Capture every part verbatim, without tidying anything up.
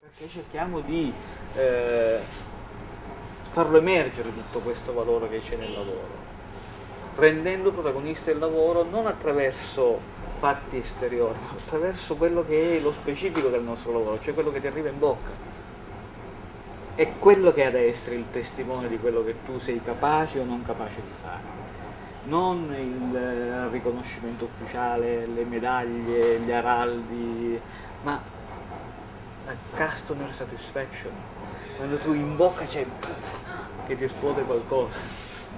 Perché cerchiamo di eh, farlo emergere tutto questo valore che c'è nel lavoro, rendendo protagonista il lavoro non attraverso fatti esteriori, ma attraverso quello che è lo specifico del nostro lavoro, cioè quello che ti arriva in bocca. È quello che ha da essere il testimone di quello che tu sei capace o non capace di fare. Non il eh, riconoscimento ufficiale, le medaglie, gli araldi, ma la customer satisfaction, quando tu in bocca c'è puff, che ti esplode qualcosa.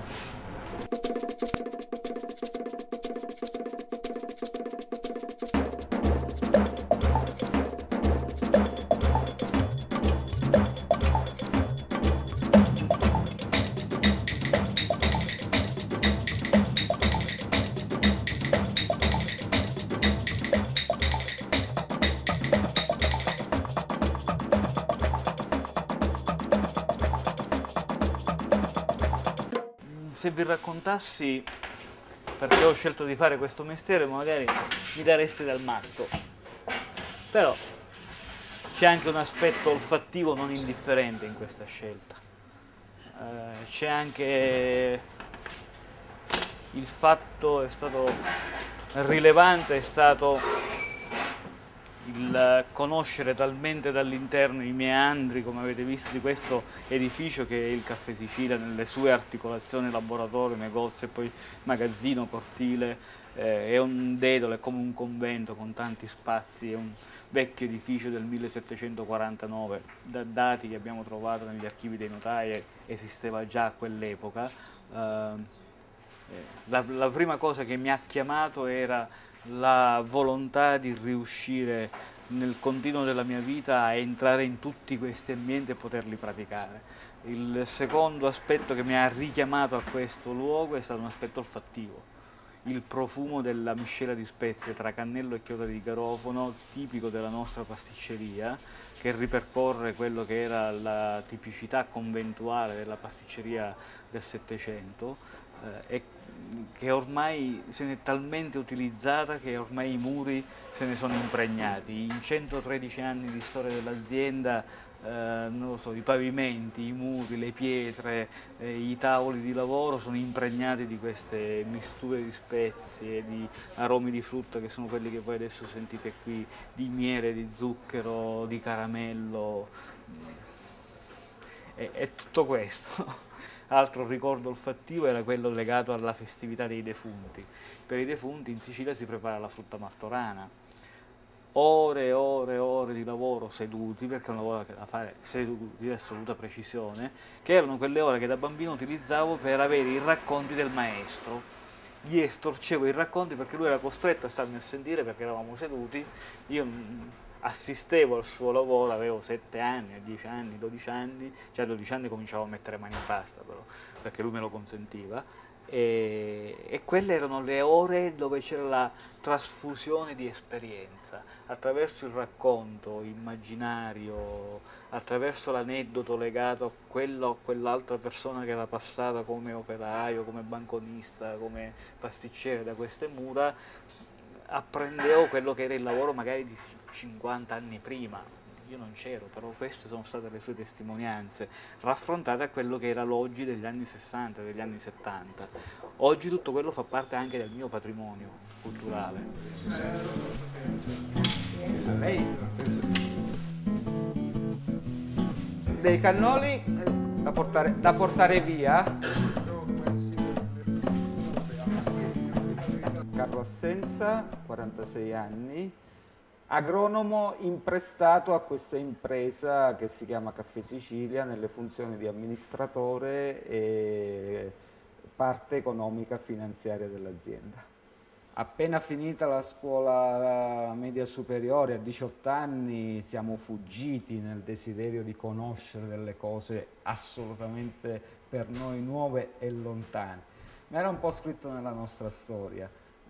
Se vi raccontassi perché ho scelto di fare questo mestiere, magari mi dareste dal matto. Però c'è anche un aspetto olfattivo non indifferente in questa scelta. Eh, c'è anche il fatto, è stato rilevante, è stato il conoscere talmente dall'interno i meandri, come avete visto, di questo edificio che è il Caffè Sicilia, nelle sue articolazioni, laboratorio, negozio e poi magazzino, cortile. Eh, è un dedalo, è come un convento con tanti spazi, è un vecchio edificio del millesettecentoquarantanove, da dati che abbiamo trovato negli archivi dei notai esisteva già a quell'epoca. Eh, la, la prima cosa che mi ha chiamato era la volontà di riuscire nel continuo della mia vita a entrare in tutti questi ambienti e poterli praticare. Il secondo aspetto che mi ha richiamato a questo luogo è stato un aspetto olfattivo. Il profumo della miscela di spezie tra cannello e chiodi di garofano, tipico della nostra pasticceria, che ripercorre quello che era la tipicità conventuale della pasticceria del Settecento, eh, e che ormai se ne è talmente utilizzata che ormai i muri se ne sono impregnati. In centotredici anni di storia dell'azienda, eh, non lo so, i pavimenti, i muri, le pietre, eh, i tavoli di lavoro sono impregnati di queste misture di spezie, di aromi di frutta che sono quelli che voi adesso sentite qui, di miele, di zucchero, di caramello. È, è tutto questo. Altro ricordo olfattivo era quello legato alla festività dei defunti. Per i defunti in Sicilia si prepara la frutta martorana. Ore e ore e ore di lavoro seduti, perché è un lavoro da fare seduti di assoluta precisione, che erano quelle ore che da bambino utilizzavo per avere i racconti del maestro. Gli estorcevo i racconti perché lui era costretto a starmi a sentire perché eravamo seduti. Io assistevo al suo lavoro, avevo sette anni, dieci anni, dodici anni, già a dodici anni cominciavo a mettere mani in pasta però, perché lui me lo consentiva, e, e quelle erano le ore dove c'era la trasfusione di esperienza, attraverso il racconto immaginario, attraverso l'aneddoto legato a quello o quell'altra persona che era passata come operaio, come banconista, come pasticcere da queste mura, apprendevo quello che era il lavoro magari di cinquanta anni prima. Io non c'ero, però queste sono state le sue testimonianze, raffrontate a quello che era l'oggi degli anni sessanta, degli anni settanta. Oggi tutto quello fa parte anche del mio patrimonio culturale. Dei cannoli da portare, da portare via. Carlo Assenza, quarantasei anni, agronomo imprestato a questa impresa che si chiama Caffè Sicilia nelle funzioni di amministratore e parte economica finanziaria dell'azienda. Appena finita la scuola media superiore, a diciotto anni, siamo fuggiti nel desiderio di conoscere delle cose assolutamente per noi nuove e lontane, ma era un po' scritto nella nostra storia.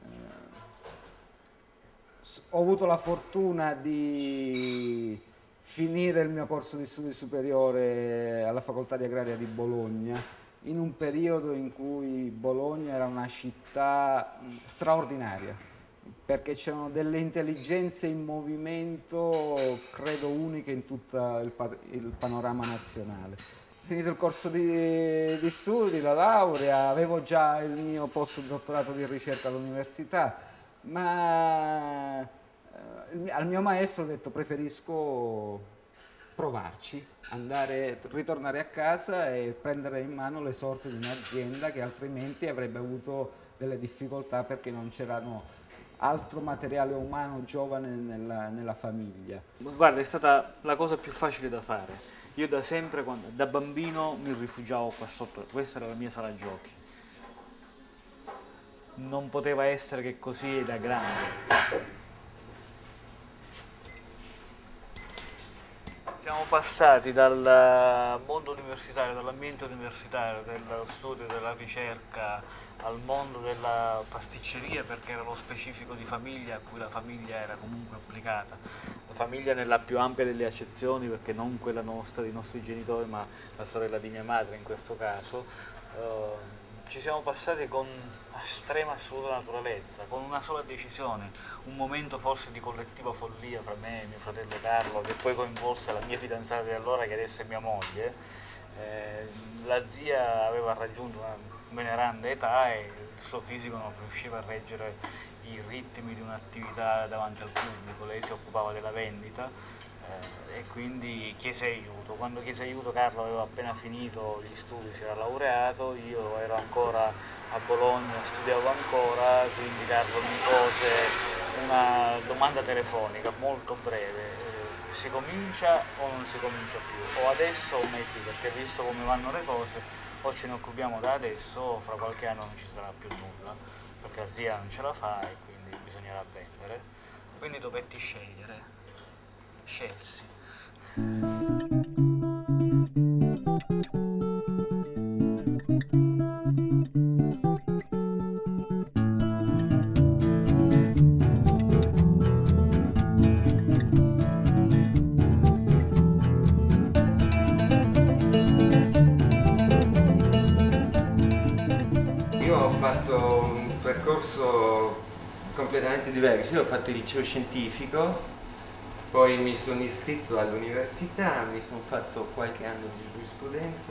Ho avuto la fortuna di finire il mio corso di studi superiore alla Facoltà di Agraria di Bologna in un periodo in cui Bologna era una città straordinaria, perché c'erano delle intelligenze in movimento, credo uniche in tutto il, pa il panorama nazionale. Finito il corso di, di studi, la laurea, avevo già il mio postdottorato di ricerca all'università, ma eh, al mio maestro ho detto preferisco provarci, andare, ritornare a casa e prendere in mano le sorti di un'azienda che altrimenti avrebbe avuto delle difficoltà perché non c'erano altro materiale umano giovane nella, nella famiglia. Guarda, è stata la cosa più facile da fare. Io da sempre, quando, da bambino, mi rifugiavo qua sotto, questa era la mia sala giochi. Non poteva essere che così da grande. Siamo passati dal mondo universitario, dall'ambiente universitario, dello studio, della ricerca, al mondo della pasticceria, perché era lo specifico di famiglia, a cui la famiglia era comunque applicata. La famiglia nella più ampia delle accezioni, perché non quella nostra, dei nostri genitori, ma la sorella di mia madre in questo caso. Uh, ci siamo passati con estrema assoluta naturalezza, con una sola decisione, un momento forse di collettiva follia fra me e mio fratello Carlo, che poi coinvolse la mia fidanzata di allora, che adesso è mia moglie. Eh, la zia aveva raggiunto una veneranda età e il suo fisico non riusciva a reggere i ritmi di un'attività davanti al pubblico. Lei si occupava della vendita eh, e quindi chiese aiuto. Quando chiese aiuto Carlo aveva appena finito gli studi, si era laureato, io ero ancora a Bologna, studiavo ancora, quindi Carlo mi pose una domanda telefonica molto breve: si comincia o non si comincia più, o adesso o mai più, perché visto come vanno le cose, o ce ne occupiamo da adesso o fra qualche anno non ci sarà più nulla, perché la zia non ce la fa e quindi bisognerà vendere. Quindi dovetti scegliere, scelsi. Percorso completamente diverso. Io ho fatto il liceo scientifico, poi mi sono iscritto all'università, mi sono fatto qualche anno di giurisprudenza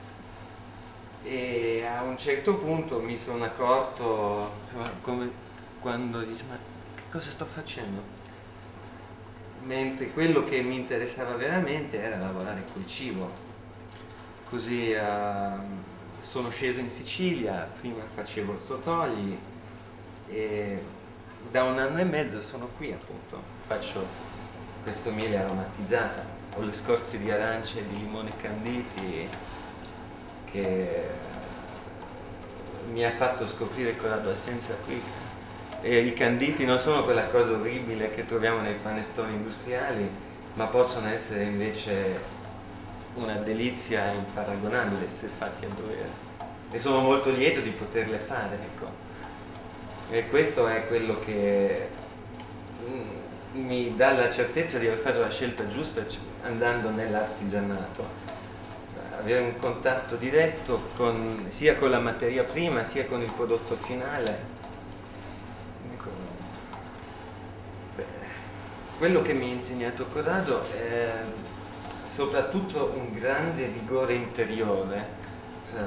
e a un certo punto mi sono accorto, insomma, come quando dici ma che cosa sto facendo? Mentre quello che mi interessava veramente era lavorare col cibo. Così uh, sono sceso in Sicilia, prima facevo il Sotogli e da un anno e mezzo sono qui appunto. Faccio questo miele aromatizzato, ho le scorze di arancia e di limone canditi che mi ha fatto scoprire il Corrado Assenza qui. E i canditi non sono quella cosa orribile che troviamo nei panettoni industriali, ma possono essere invece una delizia imparagonabile se fatti a dovere, e sono molto lieto di poterle fare, ecco. E questo è quello che mi dà la certezza di aver fatto la scelta giusta andando nell'artigianato, avere un contatto diretto con, sia con la materia prima sia con il prodotto finale. Ecco. Beh, quello che mi ha insegnato Corrado è soprattutto un grande rigore interiore, cioè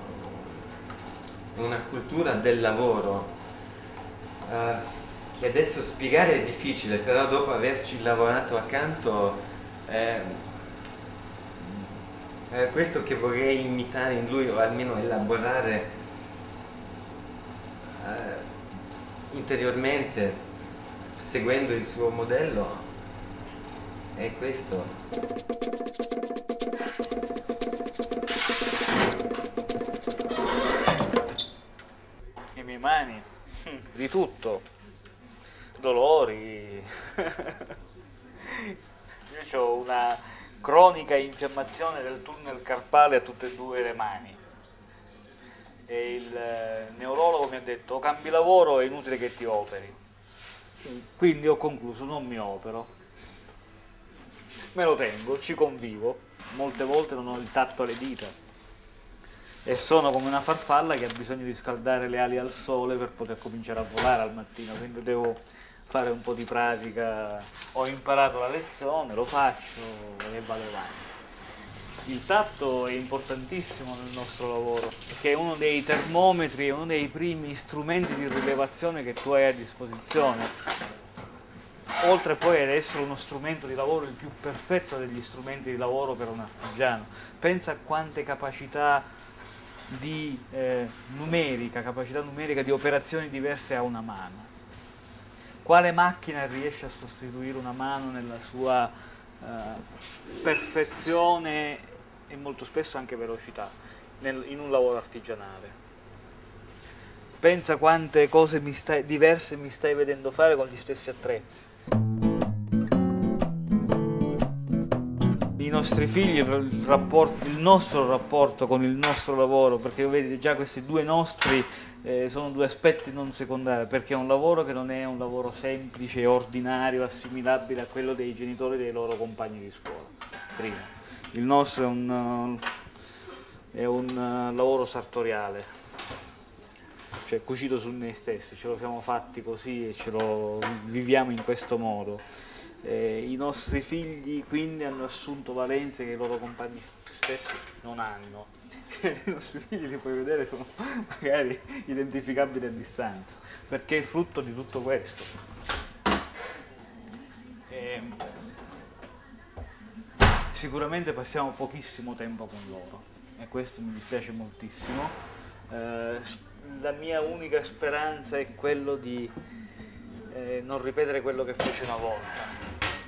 una cultura del lavoro uh, che adesso spiegare è difficile, però dopo averci lavorato accanto è, è questo che vorrei imitare in lui, o almeno elaborare uh, interiormente seguendo il suo modello. È questo. Le mie mani, di tutto, dolori. Io ho una cronica infiammazione del tunnel carpale a tutte e due le mani. E il neurologo mi ha detto: o cambi lavoro, è inutile che ti operi. Quindi ho concluso, non mi opero. Me lo tengo, ci convivo, molte volte non ho il tatto alle dita, e sono come una farfalla che ha bisogno di scaldare le ali al sole per poter cominciare a volare al mattino, quindi devo fare un po' di pratica. Ho imparato la lezione, lo faccio e vado avanti. Il tatto è importantissimo nel nostro lavoro, perché è uno dei termometri, è uno dei primi strumenti di rilevazione che tu hai a disposizione. Oltre poi ad essere uno strumento di lavoro, il più perfetto degli strumenti di lavoro per un artigiano. Pensa a quante capacità di eh, numerica, capacità numerica di operazioni diverse ha una mano. Quale macchina riesce a sostituire una mano nella sua eh, perfezione e molto spesso anche velocità nel, in un lavoro artigianale? Pensa quante cose mi stai, diverse mi stai vedendo fare con gli stessi attrezzi. I nostri figli, il, rapporto, il nostro rapporto con il nostro lavoro, perché vedi già questi due nostri eh, sono due aspetti non secondari, perché è un lavoro che non è un lavoro semplice, ordinario, assimilabile a quello dei genitori dei loro compagni di scuola. Prima, il nostro è un, è un lavoro sartoriale, cioè cucito su noi stessi, ce lo siamo fatti così e ce lo viviamo in questo modo. Eh, I nostri figli quindi hanno assunto valenze che i loro compagni stessi non hanno. I nostri figli li puoi vedere, sono magari identificabili a distanza, perché è frutto di tutto questo. Eh, sicuramente passiamo pochissimo tempo con loro e questo mi dispiace moltissimo. Eh, la mia unica speranza è quello di eh, non ripetere quello che fece una volta.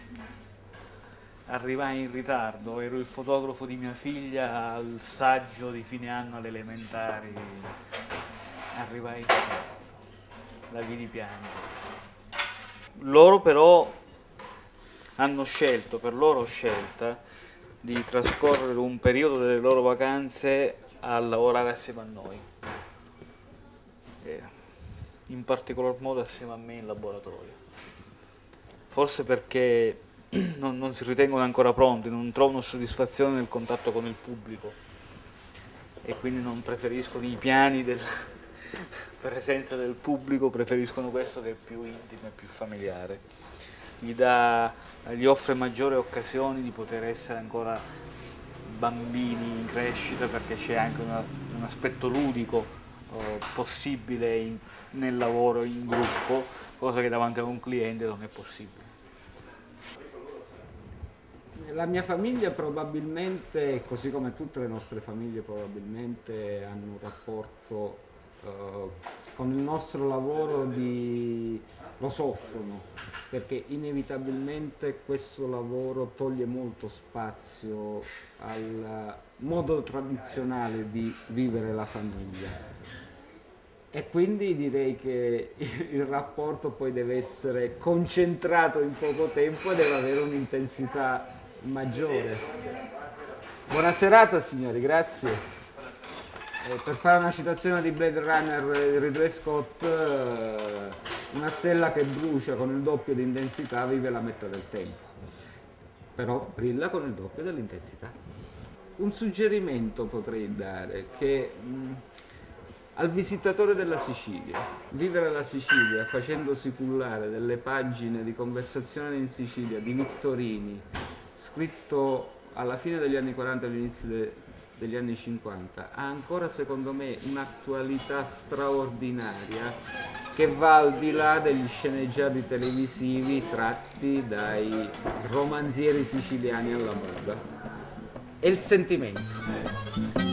Arrivai in ritardo, ero il fotografo di mia figlia al saggio di fine anno alle elementari, arrivai in ritardo, la vidi piangere. Loro però hanno scelto, per loro scelta, di trascorrere un periodo delle loro vacanze a lavorare assieme a noi, e in particolar modo assieme a me in laboratorio. Forse perché non, non si ritengono ancora pronti, non trovano soddisfazione nel contatto con il pubblico e quindi non preferiscono i piani della presenza del pubblico, preferiscono questo che è più intimo e più familiare. Gli, dà, gli offre maggiori occasioni di poter essere ancora bambini in crescita, perché c'è anche una, un aspetto ludico eh, possibile in, nel lavoro in gruppo, cosa che davanti a un cliente non è possibile. La mia famiglia probabilmente, così come tutte le nostre famiglie probabilmente, hanno un rapporto uh, con il nostro lavoro di... lo soffrono, perché inevitabilmente questo lavoro toglie molto spazio al modo tradizionale di vivere la famiglia. E quindi direi che il rapporto poi deve essere concentrato in poco tempo e deve avere un'intensità maggiore. Buona serata signori, grazie. Eh, per fare una citazione di Blade Runner di Ridley Scott, eh, una stella che brucia con il doppio di intensità vive la metà del tempo, però brilla con il doppio dell'intensità. Un suggerimento potrei dare che mh, al visitatore della Sicilia, vivere la Sicilia facendosi cullare delle pagine di conversazione in Sicilia di Vittorini, scritto alla fine degli anni quaranta e all'inizio de, degli anni cinquanta, ha ancora secondo me un'attualità straordinaria che va al di là degli sceneggiati televisivi tratti dai romanzieri siciliani alla moda. È il sentimento.